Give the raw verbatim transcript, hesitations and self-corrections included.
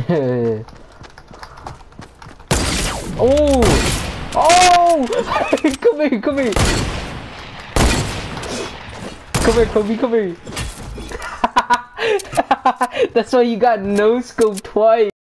Oh! Oh! Come here, come here! Come here, Kobe, come here! That's why you got no scope twice!